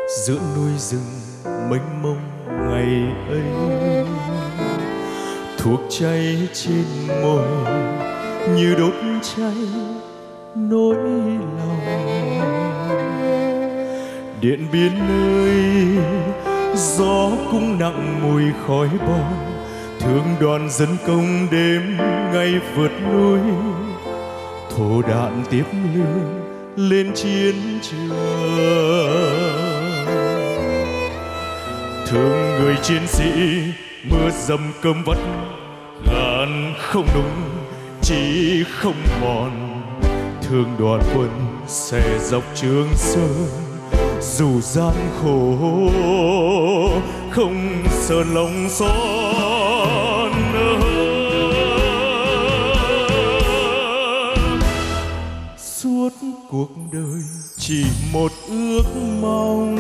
giữa núi rừng mênh mông ngày ấy. Thuốc cháy trên môi như đốt cháy nỗi lòng. Điện Biên ơi, gió cũng nặng mùi khói bom. Thương đoàn dân công đêm ngày vượt núi, thổ đạn tiếp lương lên chiến trường. Thương người chiến sĩ mưa dầm cơm vắt, gan không nung chỉ không mòn. Thương đoàn quân xe dọc Trường Sơn, dù gian khổ không sợ lòng son. Suốt cuộc đời chỉ một ước mong,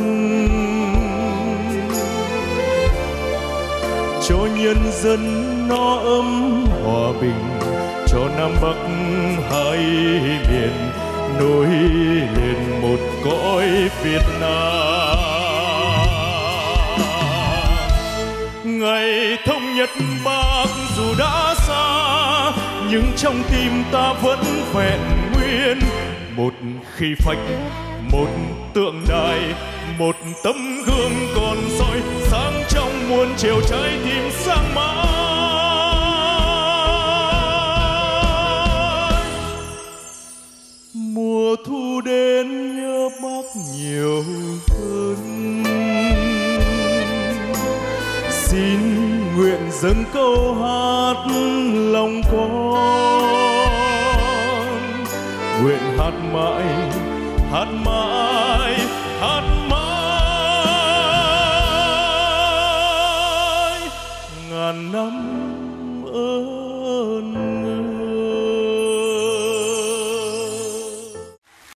cho nhân dân no ấm hòa bình, cho Nam Bắc hai miền nối lên một cõi Việt Nam. Ngày thống nhất Bắc dù đã xa, nhưng trong tim ta vẫn vẹn nguyên. Một khí phách, một tượng đài, một tấm gương còn soi sáng trong muôn chiều trái tim sáng mãi. Mùa thu đến nhớ Bác nhiều hơn, xin nguyện dâng câu hát lòng con. Nguyện hát mãi